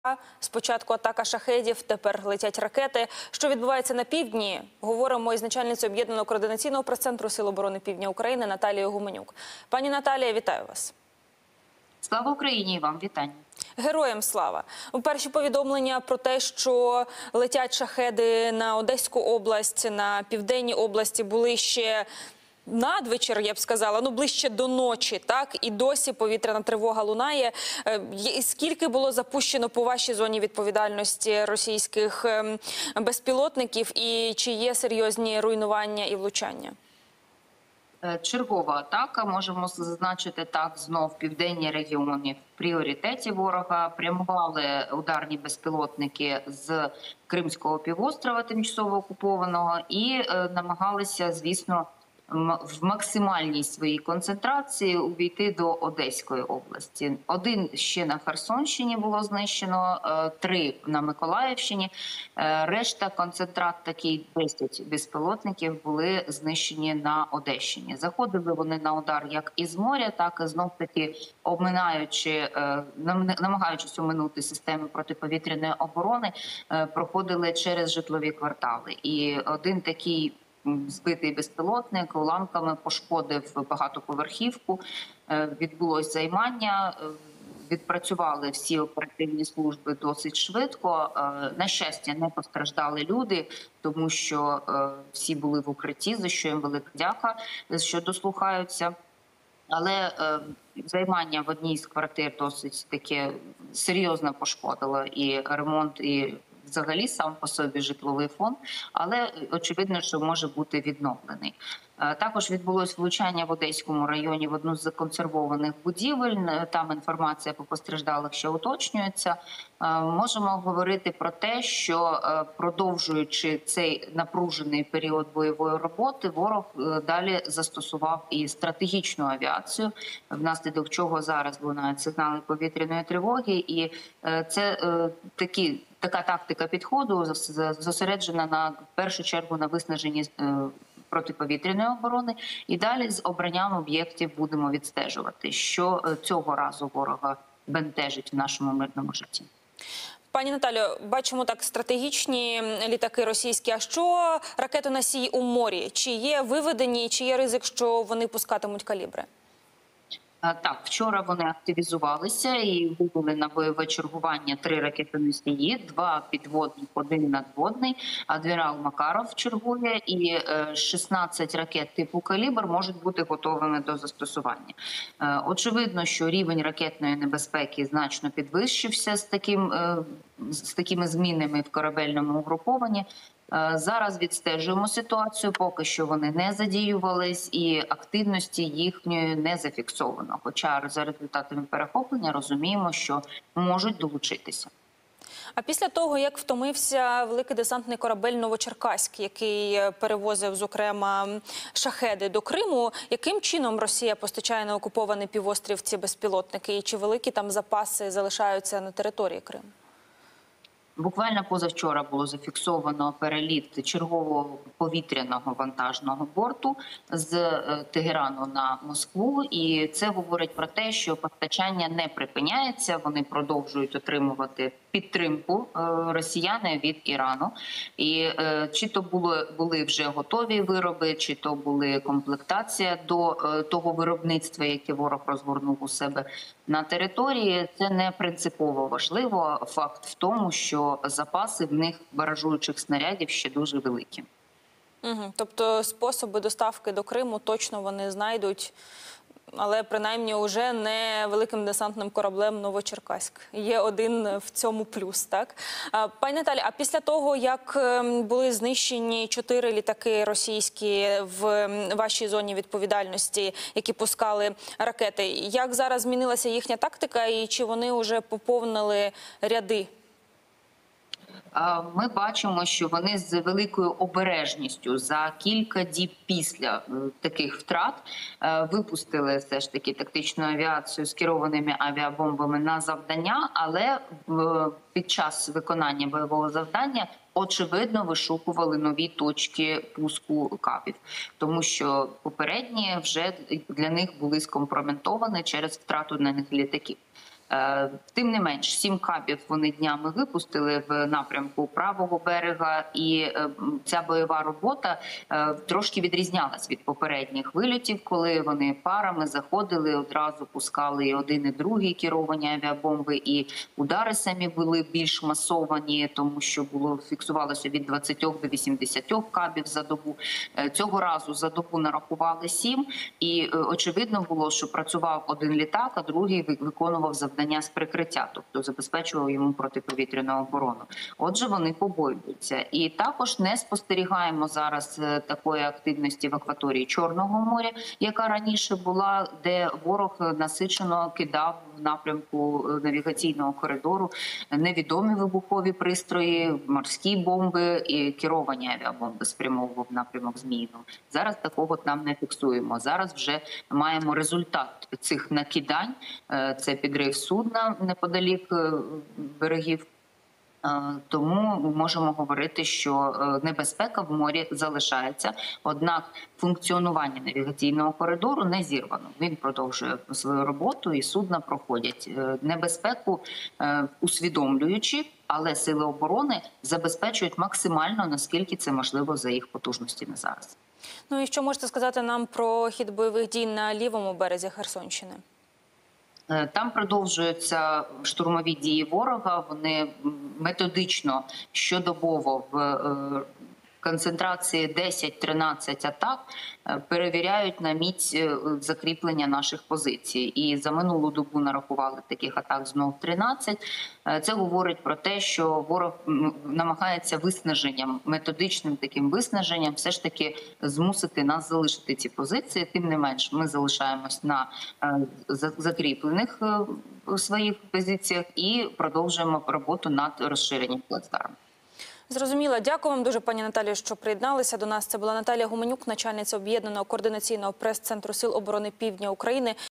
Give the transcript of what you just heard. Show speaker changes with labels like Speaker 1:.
Speaker 1: Спочатку атака шахедів, тепер летять ракети. Що відбувається на півдні? Говоримо із начальницею Об'єднаного координаційного прес-центру Сил оборони Півдня України Наталією Гуменюк. Пані Наталія, вітаю вас.
Speaker 2: Слава Україні і вам вітання.
Speaker 1: Героям слава. Перші повідомлення про те, що летять шахеди на Одеську область, на південній області, були ще надвечір, я б сказала, ближче до ночі, так? І досі повітряна тривога лунає. Скільки було запущено по вашій зоні відповідальності російських безпілотників і чи є серйозні руйнування і влучання?
Speaker 2: Чергова атака, можемо зазначити так, знов південні регіони в пріоритеті ворога. Прямували ударні безпілотники з Кримського півострова, тимчасово окупованого, і намагалися, звісно, в максимальній своїй концентрації увійти до Одеської області. Один ще на Херсонщині було знищено, 3 на Миколаївщині. Решта, концентрат такий, 10 безпілотників були знищені на Одещині. Заходили вони на удар як із моря, так і знов-таки намагаючись оминути системи протиповітряної оборони, проходили через житлові квартали. І один такий збитий безпілотник уламками пошкодив багатоповерхівку, відбулось займання, відпрацювали всі оперативні служби досить швидко. На щастя, не постраждали люди, тому що всі були в укритті, за що їм велика дяка, що дослухаються. Але займання в одній з квартир досить таке серйозно пошкодило і ремонт, і взагалі сам по собі житловий фонд, але очевидно, що може бути відновлений. Також відбулось влучання в Одеському районі в одну з законсервованих будівель. Там інформація по постраждалих ще уточнюється. Можемо говорити про те, що продовжуючи цей напружений період бойової роботи, ворог далі застосував і стратегічну авіацію, внаслідок чого зараз лунають сигнали повітряної тривоги. І це така тактика підходу зосереджена в першу чергу на виснаженні протиповітряної оборони, і далі з обранням об'єктів будемо відстежувати, що цього разу ворога бентежить в нашому мирному житті.
Speaker 1: Пані Наталю, бачимо так стратегічні літаки російські. А що ракетоносії у морі? Чи є виведені, чи є ризик, що вони пускатимуть калібри?
Speaker 2: Так, вчора вони активізувалися і вивели на бойове чергування 3 ракетоносії, 2 підводних, 1 надводний. Адмірал Макаров чергує, і 16 ракет типу «Калібр» можуть бути готовими до застосування. Очевидно, що рівень ракетної небезпеки значно підвищився з такими змінами в корабельному угрупованні. Зараз відстежуємо ситуацію, поки що вони не задіювались і активності їхньої не зафіксовано. Хоча за результатами перехоплення розуміємо, що можуть долучитися.
Speaker 1: А після того, як втомився великий десантний корабель «Новочеркаськ», який перевозив, зокрема, шахеди до Криму, яким чином Росія постачає на окупований півострів ці безпілотники? І чи великі там запаси залишаються на території Криму?
Speaker 2: Буквально позавчора було зафіксовано переліт чергового повітряного вантажного борту з Тегерану на Москву. І це говорить про те, що постачання не припиняється, вони продовжують отримувати підтримку росіяни від Ірану. І чи то були вже готові вироби, чи то були комплектація до того виробництва, яке ворог розгорнув у себе на території, це не принципово важливо. Факт в тому, що запаси в них баражуючих снарядів ще дуже великі.
Speaker 1: Тобто способи доставки до Криму точно вони знайдуть, але принаймні вже не великим десантним кораблем «Новочеркаськ». Є один в цьому плюс, так? Пані Наталі, а після того, як були знищені 4 літаки російські в вашій зоні відповідальності, які пускали ракети, як зараз змінилася їхня тактика і чи вони вже поповнили ряди?
Speaker 2: Ми бачимо, що вони з великою обережністю за кілька діб після таких втрат випустили все ж таки тактичну авіацію з керованими авіабомбами на завдання, але під час виконання бойового завдання очевидно вишукували нові точки пуску кабів, тому що попередні вже для них були скомпрометовані через втрату на них літаків. Тим не менш, 7 кабів вони днями випустили в напрямку правого берега, і ця бойова робота трошки відрізнялась від попередніх вильотів, коли вони парами заходили, одразу пускали і один, і другий керовані авіабомби, і удари самі були більш масовані, тому що фіксувалося від 20 до 80 кабів за добу. Цього разу за добу нарахували 7, і очевидно було, що працював один літак, а другий виконував завдання з прикриття, тобто забезпечував йому протиповітряну оборону. Отже, вони побоюються. І також не спостерігаємо зараз такої активності в акваторії Чорного моря, яка раніше була, де ворог насичено кидав в напрямку навігаційного коридору невідомі вибухові пристрої, морські бомби і керовані авіабомби спрямовував в напрямок Зміїного. Зараз такого там не фіксуємо. Зараз вже маємо результат цих накидань. Це підрив судна неподалік берегів. Тому можемо говорити, що небезпека в морі залишається, однак функціонування навігаційного коридору не зірвано. Він продовжує свою роботу і судна проходять небезпеку, усвідомлюючи, але сили оборони забезпечують максимально, наскільки це можливо за їх потужностями зараз.
Speaker 1: Ну і що можете сказати нам про хід бойових дій на лівому березі Херсонщини?
Speaker 2: Там продовжуються штурмові дії ворога. Вони методично, щодобово в концентрації 10-13 атак перевіряють на міць закріплення наших позицій. І за минулу добу нарахували таких атак знов 13. Це говорить про те, що ворог намагається виснаженням, методичним таким виснаженням все ж таки змусити нас залишити ці позиції. Тим не менш, ми залишаємось на закріплених своїх позиціях і продовжуємо роботу над розширенням плацдарму.
Speaker 1: Зрозуміло. Дякую вам дуже, пані Наталію, що приєдналися до нас. Це була Наталія Гуменюк, начальниця Об'єднаного координаційного прес-центру Сил оборони Півдня України.